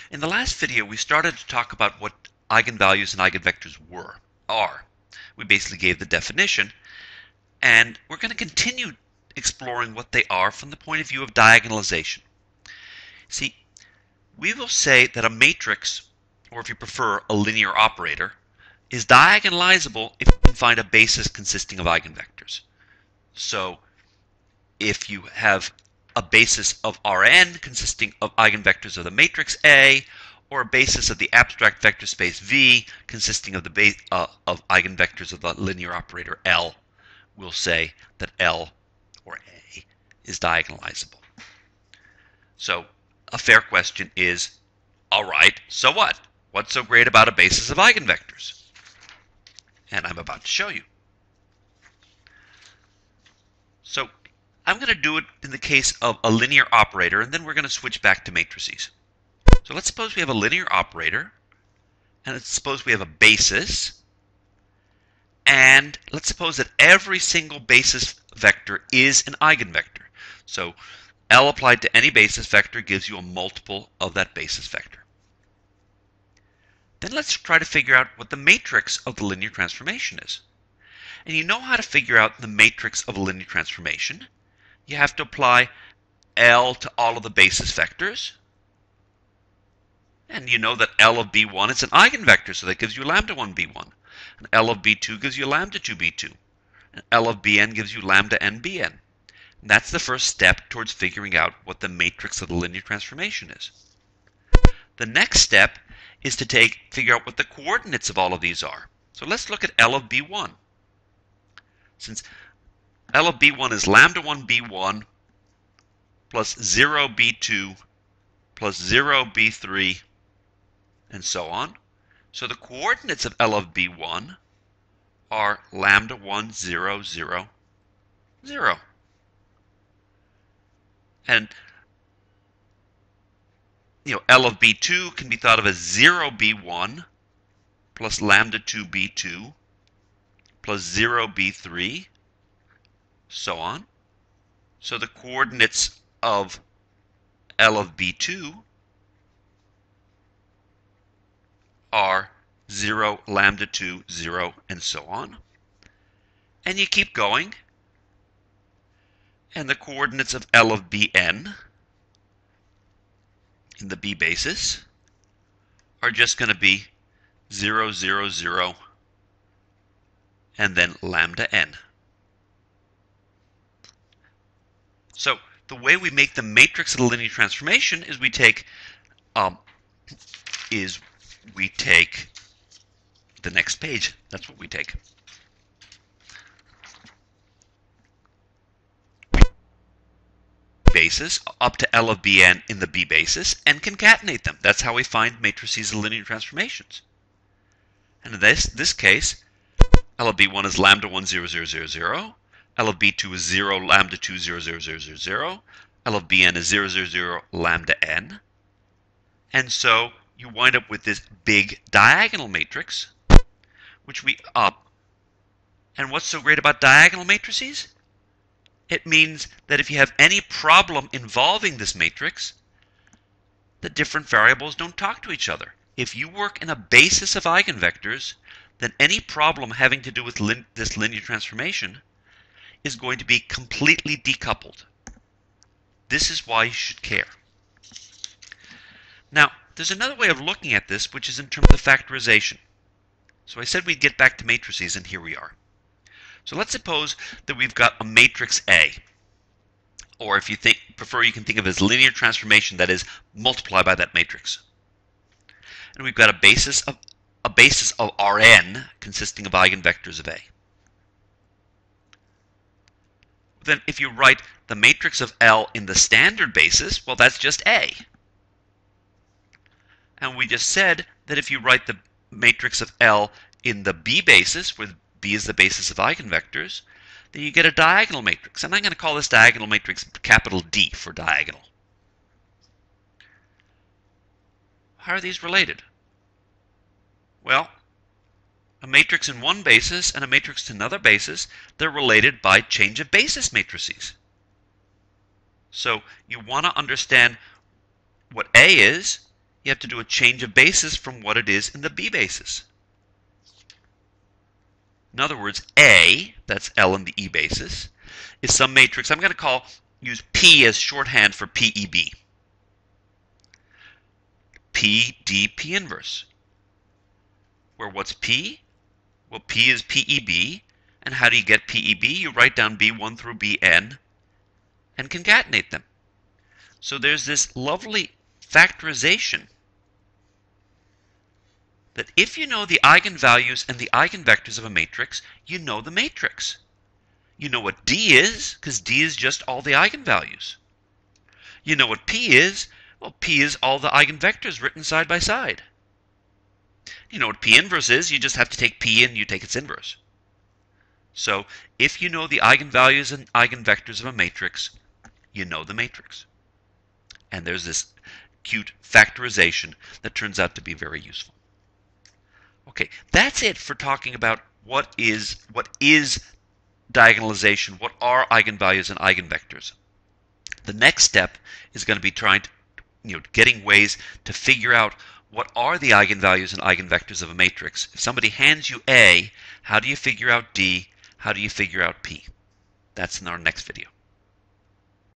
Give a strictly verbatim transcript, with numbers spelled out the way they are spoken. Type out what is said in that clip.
In the last video, we started to talk about what eigenvalues and eigenvectors were, are. We basically gave the definition, and we're going to continue exploring what they are from the point of view of diagonalization. See, we will say that a matrix, or if you prefer, a linear operator, is diagonalizable if you can find a basis consisting of eigenvectors. So, if you have a basis of Rn consisting of eigenvectors of the matrix A, or a basis of the abstract vector space V consisting of the base uh, of eigenvectors of the linear operator L, we'll say that L, or A, is diagonalizable. So a fair question is, all right, so what? What's so great about a basis of eigenvectors? And I'm about to show you. So I'm going to do it in the case of a linear operator, and then we're going to switch back to matrices. So let's suppose we have a linear operator, and let's suppose we have a basis, and let's suppose that every single basis vector is an eigenvector. So L applied to any basis vector gives you a multiple of that basis vector. Then let's try to figure out what the matrix of the linear transformation is. And you know how to figure out the matrix of a linear transformation. You have to apply L to all of the basis vectors. And you know that L of B one is an eigenvector, so that gives you lambda one B one. And L of B two gives you lambda two B two. And L of Bn gives you lambda n Bn. And that's the first step towards figuring out what the matrix of the linear transformation is. The next step is to take figure out what the coordinates of all of these are. So let's look at L of B one. Since L of B one is lambda one B one plus zero B two plus zero B three and so on. So the coordinates of L of B one are lambda one, zero, zero, zero. And you know, L of B two can be thought of as zero B one plus lambda two B two plus zero B three, so on. So the coordinates of L of B two are zero, lambda two, zero, and so on. And you keep going. And the coordinates of L of Bn in the B basis are just going to be zero, zero, zero, and then lambda n. So the way we make the matrix of the linear transformation is we take um, is we take the next page. That's what we take. Basis up to L of Bn in the B basis and concatenate them. That's how we find matrices of linear transformations. And in this this case, L of B one is lambda one, zero, zero, zero, zero. L of B two is zero, lambda two, zero, zero, zero, zero, zero. L of Bn is zero, zero, zero, lambda n. And so you wind up with this big diagonal matrix, which we up. And what's so great about diagonal matrices? It means that if you have any problem involving this matrix, the different variables don't talk to each other. If you work in a basis of eigenvectors, then any problem having to do with lin this linear transformation is going to be completely decoupled. This is why you should care. Now, there's another way of looking at this, which is in terms of factorization. So I said we'd get back to matrices, and here we are. So let's suppose that we've got a matrix A, or if you think, prefer, you can think of it as linear transformation, that is, multiply by that matrix. And we've got a basis of a basis of Rn consisting of eigenvectors of A. Then if you write the matrix of L in the standard basis, well, that's just A. And we just said that if you write the matrix of L in the B basis, where B is the basis of eigenvectors, then you get a diagonal matrix. And I'm going to call this diagonal matrix capital D for diagonal. How are these related? Well, a matrix in one basis and a matrix in another basis, they're related by change of basis matrices. So you want to understand what A is. you have to do a change of basis from what it is in the B basis. In other words, A, that's L in the E basis, is some matrix. I'm going to call use P as shorthand for P E B. P D P inverse. Where what's P? Well, P is P E B. And how do you get P E B? You write down B one through B N and concatenate them. So there's this lovely factorization that if you know the eigenvalues and the eigenvectors of a matrix, you know the matrix. You know what D is, because D is just all the eigenvalues. You know what P is? Well, P is all the eigenvectors written side by side. You know what P inverse is? You just have to take P and you take its inverse. So if you know the eigenvalues and eigenvectors of a matrix, you know the matrix. And there's this cute factorization that turns out to be very useful. Okay, that's it for talking about what is what is diagonalization, what are eigenvalues and eigenvectors. The next step is going to be trying to, you know, getting ways to figure out what are the eigenvalues and eigenvectors of a matrix. If somebody hands you A, how do you figure out D? How do you figure out P? That's in our next video.